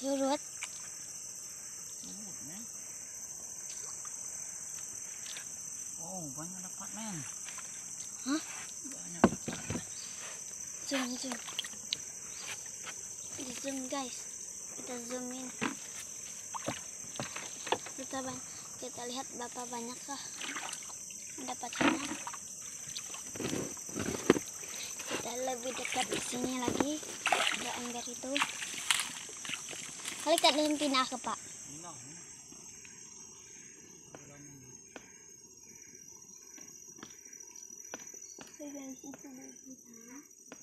Surut. Oh, banyak dapat, men. Hah? Banyak dapat. Zoom. Di zoom, guys. Kita zoom in. Kita lihat berapa banyakkah mendapatkannya. Kita lebih dekat di sini lagi. Ada ember itu. Kali kalian pindah ke Pak. Oke guys, itu dari kita.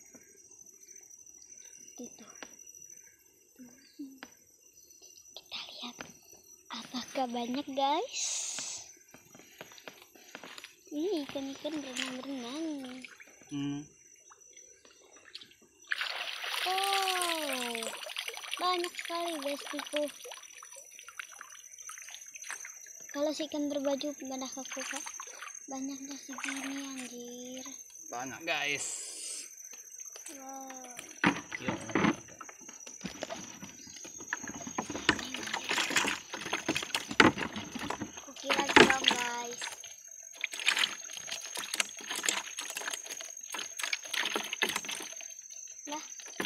Itu. Kita lihat apakah banyak, guys. Ini ikan-ikan berenang-berenang. Oh, banyak sekali, bestiku. Kalau si ikan berbaju pada kaku, Kak, banyaknya segini, anjir. Banyak, guys. Wow. Ya. Kukira dong, guys. Lah,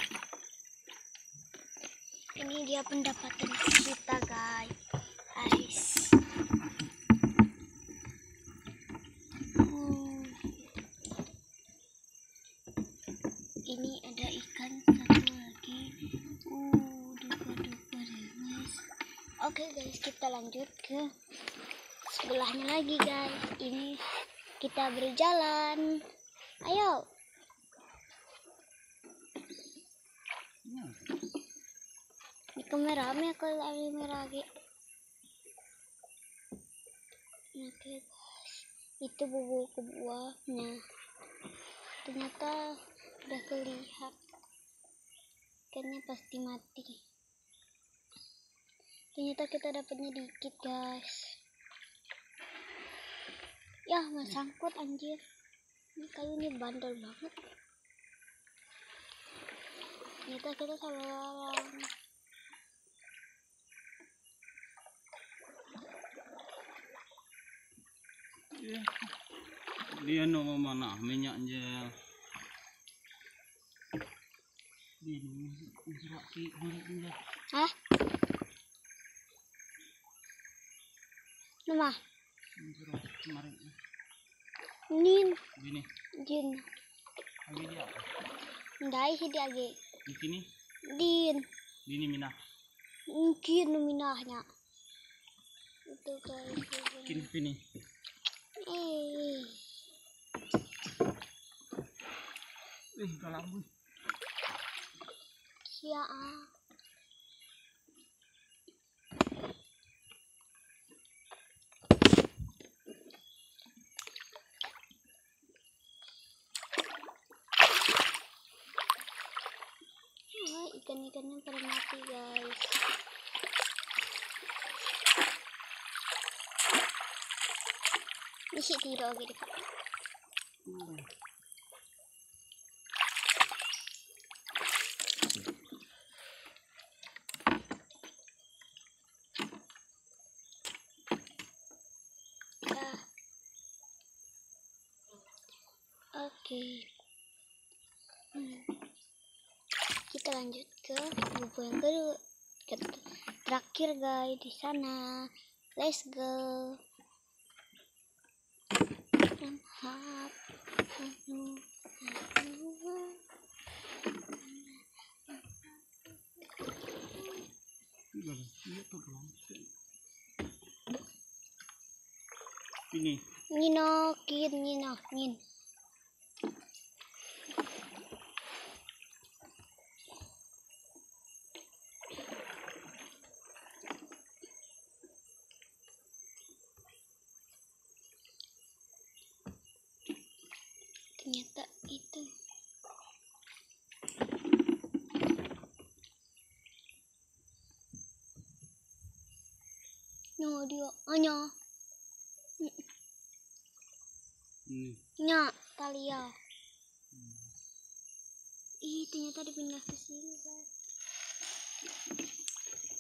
ini dia pendapatan kita, guys. Ini ada ikan satu lagi. Dupa guys. Oke guys, kita lanjut ke sebelahnya lagi, guys. Ini kita berjalan. Ayo. Ini kamera kalau ada merah lagi. Oke guys, itu buahnya. Ternyata udah kelihatan. Ikannya pasti mati. Ternyata kita dapatnya dikit, guys. Ya, nggak sangkut, anjir. Ini kayunya bandel banget. Ternyata kita salah larang. Dia no mana minyak aja. Ini Hah? Nama? Kemarin. Nin. Gini. Jin. Lagi dia. Ndai sih dia lagi. Di sini. Din. Dini minah. Mungkin minahnya. Itu guys. Kini sini. Kalambui. Ya. Ikan-ikannya pada mati, guys. Isi tidur gitu, Pak. Oke. Kita lanjut ke buku yang kedua. Terakhir, guys, di sana. Let's go. Ini. Ngin. Ternyata itu. No, dia hanya. Nya, Talia. Ih, ternyata dipindah ke sini, guys.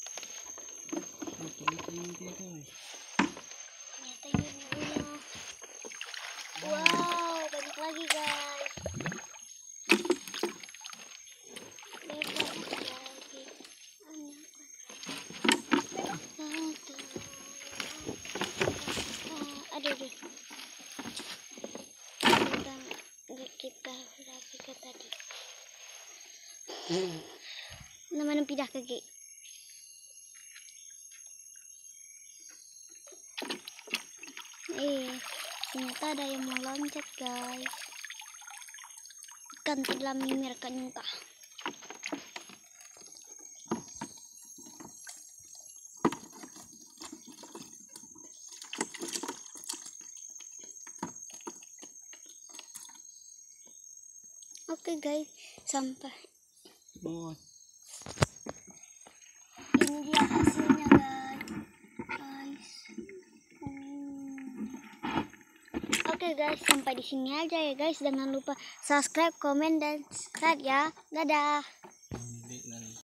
Namanya pindah kaki. Ternyata ada yang mau loncat guys. Ikan telah menyemirkan muka. Oke guys, sampai Oh, ini dia hasilnya guys. Oke guys, sampai di sini aja ya guys. Jangan lupa subscribe, komen, dan share ya. Dadah.